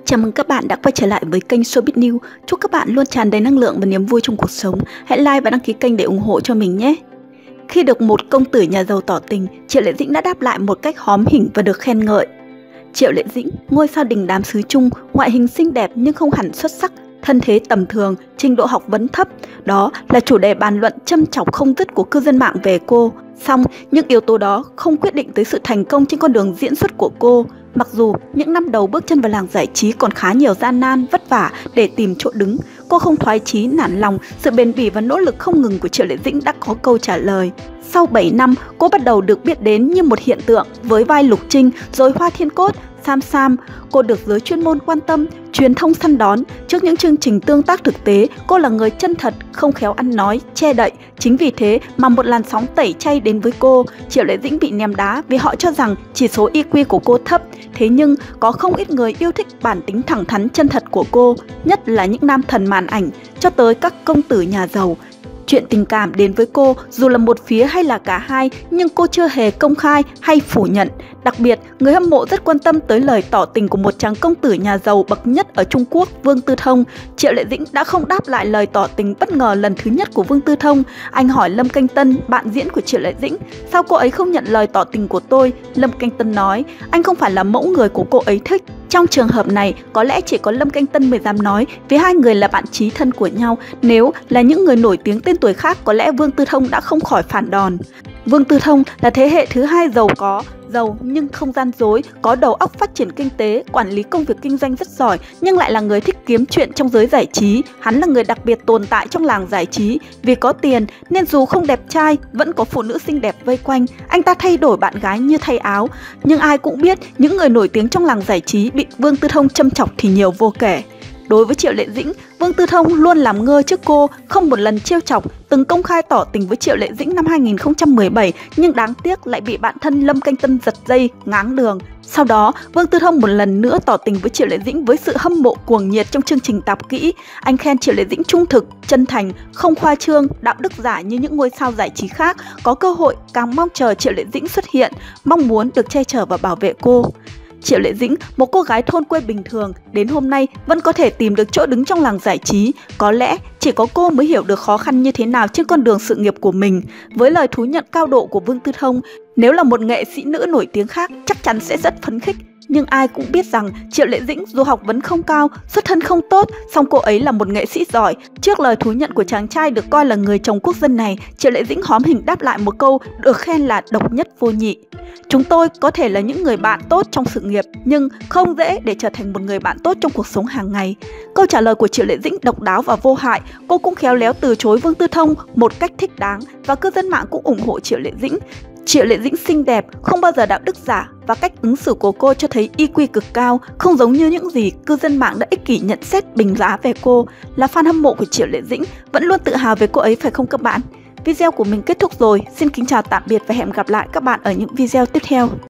Chào mừng các bạn đã quay trở lại với kênh Showbiz News. Chúc các bạn luôn tràn đầy năng lượng và niềm vui trong cuộc sống. Hãy like và đăng ký kênh để ủng hộ cho mình nhé. Khi được một công tử nhà giàu tỏ tình, Triệu Lệ Dĩnh đã đáp lại một cách hóm hỉnh và được khen ngợi. Triệu Lệ Dĩnh, ngôi sao đình đám xứ Trung, ngoại hình xinh đẹp nhưng không hẳn xuất sắc, thân thế tầm thường, trình độ học vấn thấp. Đó là chủ đề bàn luận châm chọc không dứt của cư dân mạng về cô. Song, những yếu tố đó không quyết định tới sự thành công trên con đường diễn xuất của cô. Mặc dù những năm đầu bước chân vào làng giải trí còn khá nhiều gian nan, vất vả để tìm chỗ đứng, cô không thoái chí, nản lòng, sự bền bỉ và nỗ lực không ngừng của Triệu Lệ Dĩnh đã có câu trả lời. Sau 7 năm, cô bắt đầu được biết đến như một hiện tượng với vai Lục Trinh, rồi Hoa Thiên Cốt, Sam Sam. Cô được giới chuyên môn quan tâm, truyền thông săn đón. Trước những chương trình tương tác thực tế, cô là người chân thật, không khéo ăn nói, che đậy. Chính vì thế mà một làn sóng tẩy chay đến với cô. Triệu Lệ Dĩnh bị ném đá vì họ cho rằng chỉ số IQ của cô thấp. Thế nhưng có không ít người yêu thích bản tính thẳng thắn chân thật của cô, nhất là những nam thần màn ảnh, cho tới các công tử nhà giàu. Chuyện tình cảm đến với cô dù là một phía hay là cả hai, nhưng cô chưa hề công khai hay phủ nhận. Đặc biệt, người hâm mộ rất quan tâm tới lời tỏ tình của một chàng công tử nhà giàu bậc nhất ở Trung Quốc, Vương Tư Thông. Triệu Lệ Dĩnh đã không đáp lại lời tỏ tình bất ngờ lần thứ nhất của Vương Tư Thông. Anh hỏi Lâm Canh Tân, bạn diễn của Triệu Lệ Dĩnh, sao cô ấy không nhận lời tỏ tình của tôi? Lâm Canh Tân nói, anh không phải là mẫu người của cô ấy thích. Trong trường hợp này, có lẽ chỉ có Lâm Canh Tân mới dám nói, vì hai người là bạn chí thân của nhau. Nếu là những người nổi tiếng tên tuổi khác, có lẽ Vương Tư Thông đã không khỏi phản đòn. Vương Tư Thông là thế hệ thứ hai giàu nhưng không gian dối, có đầu óc phát triển kinh tế, quản lý công việc kinh doanh rất giỏi, nhưng lại là người thích kiếm chuyện trong giới giải trí. Hắn là người đặc biệt tồn tại trong làng giải trí, vì có tiền nên dù không đẹp trai, vẫn có phụ nữ xinh đẹp vây quanh. Anh ta thay đổi bạn gái như thay áo. Nhưng ai cũng biết, những người nổi tiếng trong làng giải trí bị Vương Tư Thông châm chọc thì nhiều vô kể. Đối với Triệu Lệ Dĩnh, Vương Tư Thông luôn làm ngơ trước cô, không một lần trêu chọc, từng công khai tỏ tình với Triệu Lệ Dĩnh năm 2017, nhưng đáng tiếc lại bị bạn thân Lâm Canh Tân giật dây, ngáng đường. Sau đó, Vương Tư Thông một lần nữa tỏ tình với Triệu Lệ Dĩnh với sự hâm mộ cuồng nhiệt trong chương trình Tạp Kỹ. Anh khen Triệu Lệ Dĩnh trung thực, chân thành, không khoa trương, đạo đức giả như những ngôi sao giải trí khác, có cơ hội càng mong chờ Triệu Lệ Dĩnh xuất hiện, mong muốn được che chở và bảo vệ cô. Triệu Lệ Dĩnh, một cô gái thôn quê bình thường, đến hôm nay vẫn có thể tìm được chỗ đứng trong làng giải trí. Có lẽ chỉ có cô mới hiểu được khó khăn như thế nào trên con đường sự nghiệp của mình. Với lời thú nhận cao độ của Vương Tư Thông, nếu là một nghệ sĩ nữ nổi tiếng khác chắc chắn sẽ rất phấn khích. Nhưng ai cũng biết rằng Triệu Lệ Dĩnh dù học vấn không cao, xuất thân không tốt, song cô ấy là một nghệ sĩ giỏi. Trước lời thú nhận của chàng trai được coi là người chồng quốc dân này, Triệu Lệ Dĩnh hóm hỉnh đáp lại một câu được khen là độc nhất vô nhị. Chúng tôi có thể là những người bạn tốt trong sự nghiệp, nhưng không dễ để trở thành một người bạn tốt trong cuộc sống hàng ngày. Câu trả lời của Triệu Lệ Dĩnh độc đáo và vô hại. Cô cũng khéo léo từ chối Vương Tư Thông một cách thích đáng, và cư dân mạng cũng ủng hộ Triệu Lệ Dĩnh. Triệu Lệ Dĩnh xinh đẹp, không bao giờ đạo đức giả, và cách ứng xử của cô cho thấy IQ cực cao, không giống như những gì cư dân mạng đã ích kỷ nhận xét bình giá về cô. Là fan hâm mộ của Triệu Lệ Dĩnh, vẫn luôn tự hào về cô ấy phải không các bạn? Video của mình kết thúc rồi, xin kính chào tạm biệt và hẹn gặp lại các bạn ở những video tiếp theo.